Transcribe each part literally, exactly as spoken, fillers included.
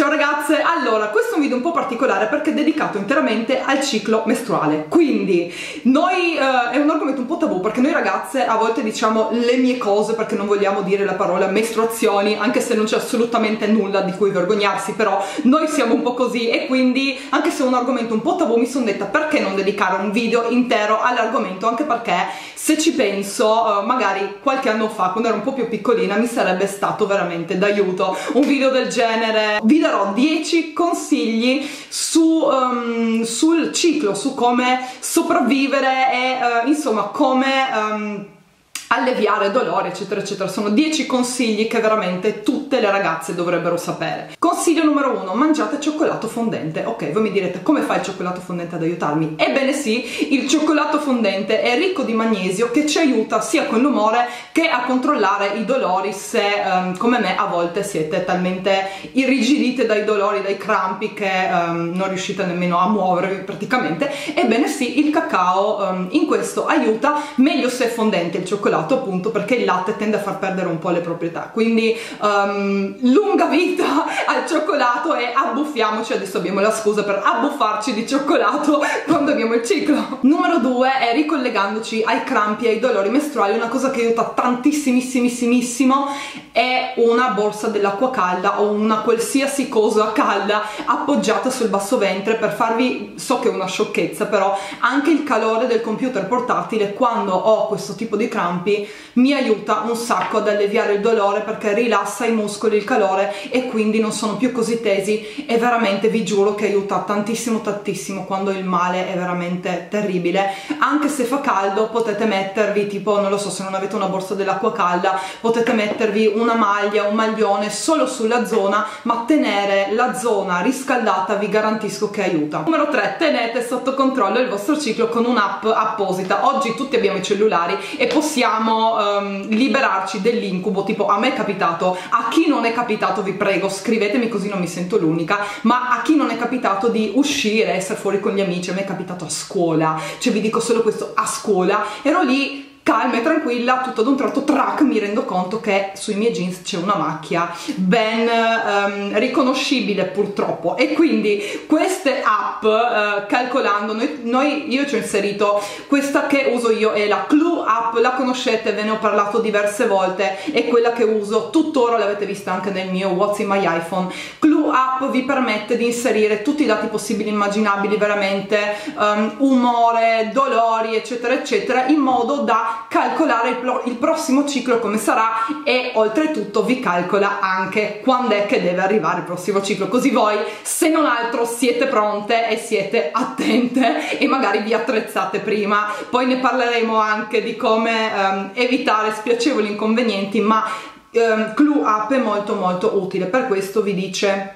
Ciao ragazze, allora questo è un video un po' particolare perché è dedicato interamente al ciclo mestruale, quindi noi eh, è un argomento un po' tabù perché noi ragazze a volte diciamo le mie cose perché non vogliamo dire la parola mestruazioni, anche se non c'è assolutamente nulla di cui vergognarsi, però noi siamo un po' così e quindi anche se è un argomento un po' tabù mi sono detta perché non dedicare un video intero all'argomento, anche perché se ci penso eh, magari qualche anno fa quando ero un po' più piccolina mi sarebbe stato veramente d'aiuto un video del genere. Vi darò dieci consigli su, um, sul ciclo, su come sopravvivere e uh, insomma come um, alleviare dolore eccetera eccetera. Sono dieci consigli che veramente tutte le ragazze dovrebbero sapere. Consiglio numero uno: mangiate cioccolato fondente. Ok, voi mi direte come fa il cioccolato fondente ad aiutarmi? Ebbene sì, il cioccolato fondente è ricco di magnesio che ci aiuta sia con l'umore che a controllare i dolori se um, come me a volte siete talmente irrigidite dai dolori, dai crampi che um, non riuscite nemmeno a muovervi praticamente. Ebbene sì, il cacao um, in questo aiuta, meglio se è fondente il cioccolato appunto perché il latte tende a far perdere un po' le proprietà, quindi um, lunga vita al cioccolato e abbuffiamoci, adesso abbiamo la scusa per abbuffarci di cioccolato quando abbiamo il ciclo. Numero due è, ricollegandoci ai crampi e ai dolori mestruali, una cosa che aiuta tantissimissimissimo è una borsa dell'acqua calda o una qualsiasi cosa calda appoggiata sul basso ventre per farvi, so che è una sciocchezza, però anche il calore del computer portatile quando ho questo tipo di crampi mi aiuta un sacco ad alleviare il dolore perché rilassa i muscoli, il calore, e quindi non sono più così tesi e veramente vi giuro che aiuta tantissimo tantissimo quando il male è veramente terribile. Anche se fa caldo potete mettervi tipo, non lo so, se non avete una borsa dell'acqua calda potete mettervi una maglia, un maglione solo sulla zona, ma tenere la zona riscaldata vi garantisco che aiuta. Numero tre: tenete sotto controllo il vostro ciclo con un'app apposita. Oggi tutti abbiamo i cellulari e possiamo Um, liberarci dell'incubo, tipo a me è capitato, a chi non è capitato vi prego scrivetemi così non mi sento l'unica, ma a chi non è capitato di uscire, essere fuori con gli amici, a me è capitato a scuola, cioè vi dico solo questo, a scuola ero lì calma e tranquilla, tutto ad un tratto track mi rendo conto che sui miei jeans c'è una macchia ben um, riconoscibile purtroppo, e quindi queste app uh, calcolando noi, noi io ci ho inserito questa che uso io, è la Clue app, la conoscete, ve ne ho parlato diverse volte, è quella che uso tuttora, l'avete vista anche nel mio What's in my iPhone. Clue app vi permette di inserire tutti i dati possibili e immaginabili, veramente um, umore, dolori eccetera eccetera, in modo da calcolare il, il prossimo ciclo come sarà, e oltretutto vi calcola anche quando è che deve arrivare il prossimo ciclo, così voi se non altro siete pronte e siete attente e magari vi attrezzate prima. Poi ne parleremo anche di come um, evitare spiacevoli inconvenienti, ma um, Clue app è molto molto utile, per questo vi dice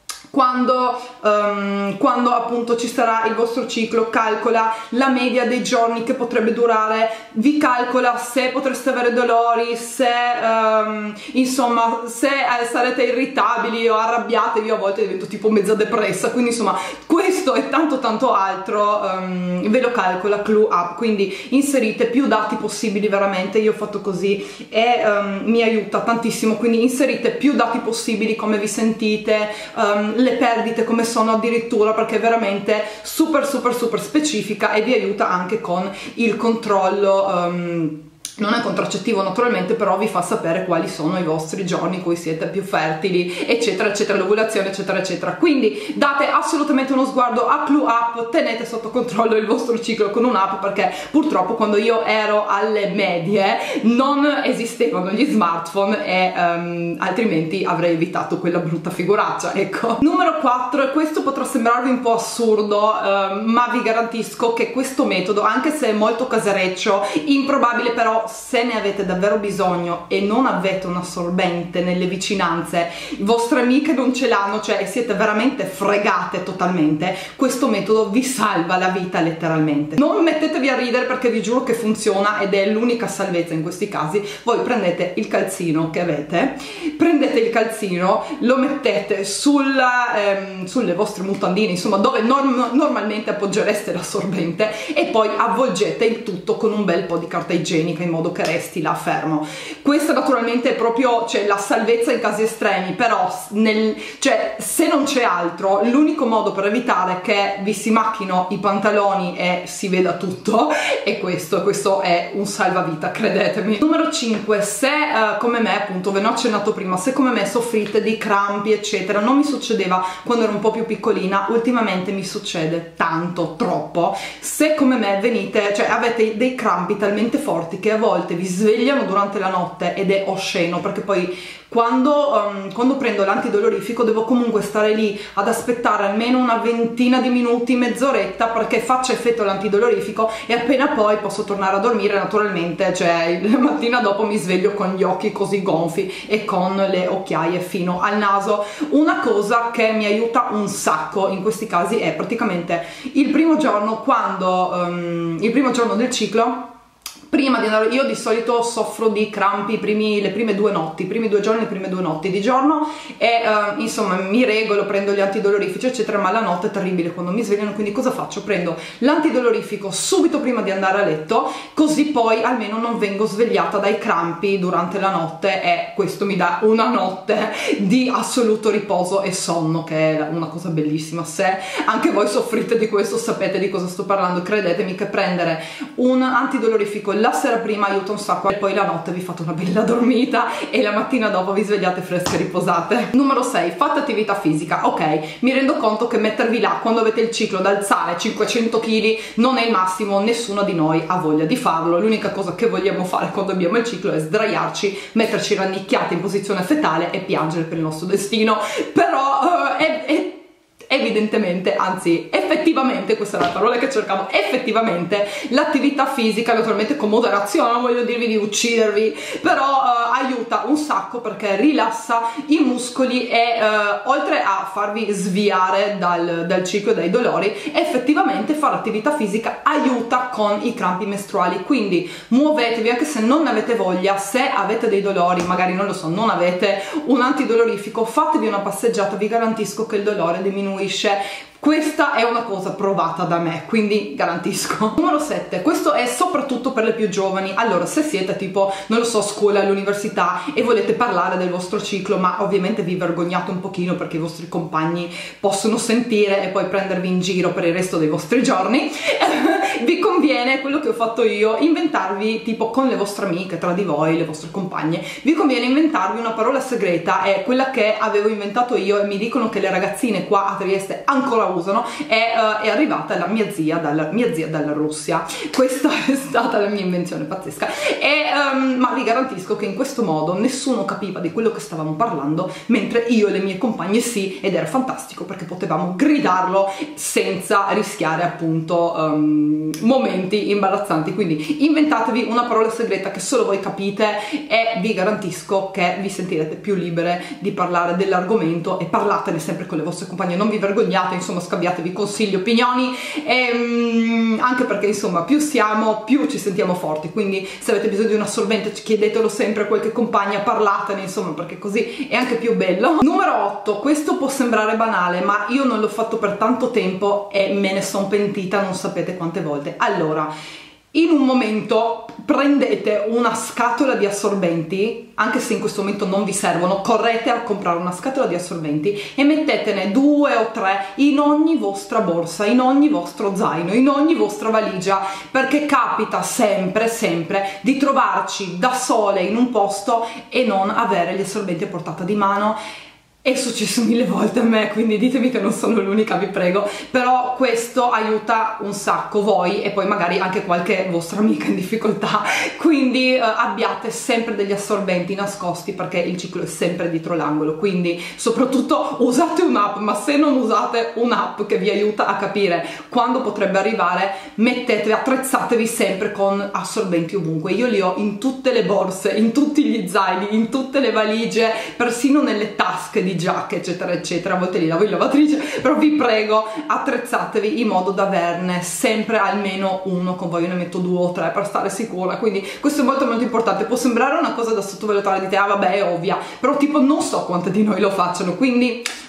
Quando, um, quando appunto ci sarà il vostro ciclo, calcola la media dei giorni che potrebbe durare, vi calcola se potreste avere dolori, se um, insomma se eh, sarete irritabili o arrabbiatevi, a volte divento tipo mezza depressa, quindi insomma questo e tanto tanto altro um, ve lo calcola Clue app, quindi inserite più dati possibili, veramente io ho fatto così e um, mi aiuta tantissimo, quindi inserite più dati possibili, come vi sentite, um, le perdite come sono addirittura, perché è veramente super super super specifica e vi aiuta anche con il controllo. Um, non è contraccettivo naturalmente, però vi fa sapere quali sono i vostri giorni in cui siete più fertili eccetera eccetera, l'ovulazione eccetera eccetera. Quindi date assolutamente uno sguardo a Clue app, tenete sotto controllo il vostro ciclo con un'app, perché purtroppo quando io ero alle medie non esistevano gli smartphone e um, altrimenti avrei evitato quella brutta figuraccia, ecco. Numero quattro, e questo potrà sembrarvi un po' assurdo, um, ma vi garantisco che questo metodo, anche se è molto casereccio, improbabile, però se ne avete davvero bisogno e non avete un assorbente nelle vicinanze, vostre amiche non ce l'hanno, cioè siete veramente fregate totalmente, questo metodo vi salva la vita letteralmente. Non mettetevi a ridere perché vi giuro che funziona ed è l'unica salvezza in questi casi. Voi prendete il calzino che avete, prendete il calzino, lo mettete sulla, ehm, sulle vostre mutandine, insomma dove norm normalmente appoggereste l'assorbente, e poi avvolgete il tutto con un bel po' di carta igienica in modo che resti là fermo. Questa naturalmente è proprio, cioè, la salvezza in casi estremi, però nel, cioè, se non c'è altro, l'unico modo per evitare che vi si macchino i pantaloni e si veda tutto è questo, questo è un salvavita, credetemi. Numero cinque, se uh, come me, appunto ve ne ho accennato prima, se come me soffrite di crampi eccetera, non mi succedeva quando ero un po' più piccolina, ultimamente mi succede tanto, troppo. Se come me venite, cioè avete dei crampi talmente forti che a volte vi svegliano durante la notte ed è osceno, perché poi quando, um, quando prendo l'antidolorifico devo comunque stare lì ad aspettare almeno una ventina di minuti, mezz'oretta, perché faccia effetto l'antidolorifico e appena poi posso tornare a dormire naturalmente, cioè la mattina dopo mi sveglio con gli occhi così gonfi e con le occhiaie fino al naso. Una cosa che mi aiuta un sacco in questi casi è praticamente il primo giorno, quando um, il primo giorno del ciclo, prima di andare, io di solito soffro di crampi i primi, le prime due notti, i primi due giorni, le prime due notti di giorno e uh, insomma mi regolo, prendo gli antidolorifici eccetera, ma la notte è terribile quando mi svegliano, quindi cosa faccio? Prendo l'antidolorifico subito prima di andare a letto, così poi almeno non vengo svegliata dai crampi durante la notte e questo mi dà una notte di assoluto riposo e sonno, che è una cosa bellissima. Se anche voi soffrite di questo, sapete di cosa sto parlando, credetemi che prendere un antidolorifico la sera prima aiuta un sacco e poi la notte vi fate una bella dormita e la mattina dopo vi svegliate fresche e riposate. Numero sei, fate attività fisica. Ok, mi rendo conto che mettervi là quando avete il ciclo da alzare cinquecento chili non è il massimo, nessuno di noi ha voglia di farlo, l'unica cosa che vogliamo fare quando abbiamo il ciclo è sdraiarci, metterci rannicchiati in posizione fetale e piangere per il nostro destino, però uh, è, è evidentemente, anzi effettivamente, questa è la parola che cercavo, effettivamente l'attività fisica, naturalmente con moderazione, non voglio dirvi di uccidervi, però uh, aiuta un sacco perché rilassa i muscoli e uh, oltre a farvi sviare dal, dal ciclo e dai dolori, effettivamente fare attività fisica aiuta con i crampi mestruali, quindi muovetevi anche se non ne avete voglia. Se avete dei dolori, magari non lo so, non avete un antidolorifico, fatevi una passeggiata, vi garantisco che il dolore diminuisce. Questa è una cosa provata da me, quindi garantisco. Numero sette, questo è soprattutto per le più giovani. Allora, se siete tipo, non lo so, scuola, all'università e volete parlare del vostro ciclo, ma ovviamente vi vergognate un pochino perché i vostri compagni possono sentire e poi prendervi in giro per il resto dei vostri giorni, vi conviene, quello che ho fatto io, inventarvi, tipo con le vostre amiche, tra di voi, le vostre compagne, vi conviene inventarvi una parola segreta, è quella che avevo inventato io e mi dicono che le ragazzine qua a Trieste ancora usano, è, uh, è arrivata la mia zia, dalla, mia zia dalla Russia. Questa è stata la mia invenzione pazzesca e, um, ma vi garantisco che in questo modo nessuno capiva di quello che stavamo parlando, mentre io e le mie compagne sì, ed era fantastico perché potevamo gridarlo senza rischiare appunto um, momenti imbarazzanti. Quindi inventatevi una parola segreta che solo voi capite e vi garantisco che vi sentirete più libere di parlare dell'argomento, e parlatene sempre con le vostre compagne, non vi vergognate, insomma scambiatevi consigli, opinioni e, um, anche perché insomma più siamo più ci sentiamo forti, quindi se avete bisogno di un assorbente chiedetelo sempre a qualche compagna, parlatene insomma, perché così è anche più bello. Numero otto, questo può sembrare banale ma io non l'ho fatto per tanto tempo e me ne sono pentita non sapete quante volte. Allora, in un momento prendete una scatola di assorbenti, anche se in questo momento non vi servono, correte a comprare una scatola di assorbenti e mettetene due o tre in ogni vostra borsa, in ogni vostro zaino, in ogni vostra valigia, perché capita sempre, sempre di trovarci da sole in un posto e non avere gli assorbenti a portata di mano. È successo mille volte a me, quindi ditemi che non sono l'unica, vi prego, però questo aiuta un sacco voi e poi magari anche qualche vostra amica in difficoltà, quindi eh, abbiate sempre degli assorbenti nascosti perché il ciclo è sempre dietro l'angolo, quindi soprattutto usate un'app, ma se non usate un'app che vi aiuta a capire quando potrebbe arrivare, mettetevi, attrezzatevi sempre con assorbenti ovunque. Io li ho in tutte le borse, in tutti gli zaini, in tutte le valigie, persino nelle tasche di giacche eccetera eccetera, a volte li lavo in lavatrice, però vi prego attrezzatevi in modo da averne sempre almeno uno con voi. Io ne metto due o tre per stare sicura, quindi questo è molto molto importante. Può sembrare una cosa da sottovalutare, dite ah vabbè è ovvia, però tipo non so quante di noi lo facciano, quindi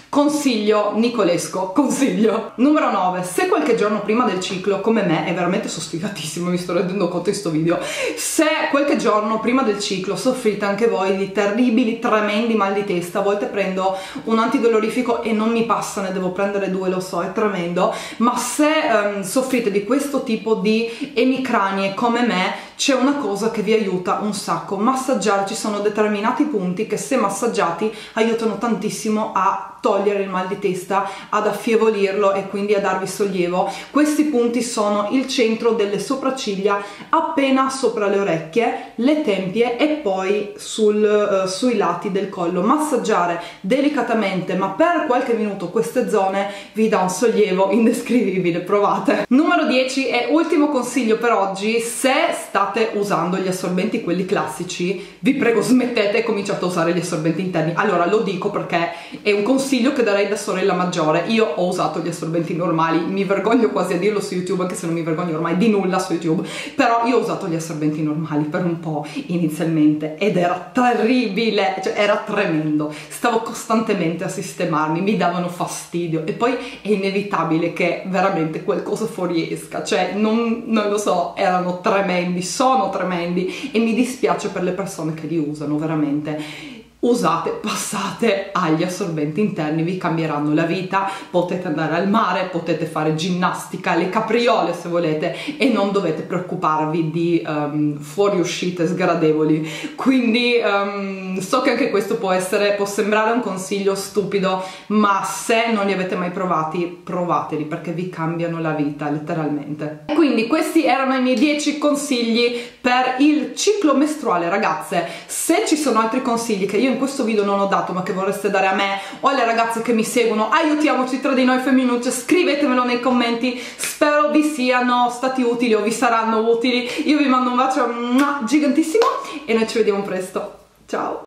consiglio nicolesco, consiglio. Numero nove, se qualche giorno prima del ciclo, come me, è veramente sono sfigatissima, mi sto rendendo conto in sto video, se qualche giorno prima del ciclo soffrite anche voi di terribili, tremendi mal di testa, a volte prendo un antidolorifico e non mi passa, ne devo prendere due, lo so, è tremendo, ma se um, soffrite di questo tipo di emicranie come me, c'è una cosa che vi aiuta un sacco: massaggiare. Ci sono determinati punti che, se massaggiati, aiutano tantissimo a togliere il mal di testa, ad affievolirlo e quindi a darvi sollievo. Questi punti sono il centro delle sopracciglia, appena sopra le orecchie, le tempie e poi sul, uh, sui lati del collo. Massaggiare delicatamente ma per qualche minuto queste zone vi dà un sollievo indescrivibile, provate. Numero dieci e ultimo consiglio per oggi: se state usando gli assorbenti quelli classici, vi prego smettete e cominciate a usare gli assorbenti interni. Allora, lo dico perché è un consiglio che darei da sorella maggiore. Io ho usato gli assorbenti normali, mi vergogno quasi a dirlo su YouTube, anche se non mi vergogno ormai di nulla su YouTube, però io ho usato gli assorbenti normali per un po' inizialmente ed era terribile, cioè era tremendo, stavo costantemente a sistemarmi, mi davano fastidio e poi è inevitabile che veramente qualcosa fuoriesca, cioè non, non lo so, erano tremendi, sono tremendi e mi dispiace per le persone che li usano, veramente. Usate, passate agli assorbenti interni, vi cambieranno la vita, potete andare al mare, potete fare ginnastica, le capriole se volete, e non dovete preoccuparvi di um, fuoriuscite sgradevoli. Quindi um, so che anche questo può essere, può sembrare un consiglio stupido, ma se non li avete mai provati, provateli, perché vi cambiano la vita letteralmente. E quindi questi erano i miei dieci consigli per il ciclo mestruale, ragazze. Se ci sono altri consigli che io in questo video non ho dato ma che vorreste dare a me o alle ragazze che mi seguono, aiutiamoci tra di noi femminucce, scrivetemelo nei commenti, spero vi siano stati utili o vi saranno utili. Io vi mando un bacio gigantissimo e noi ci vediamo presto, ciao!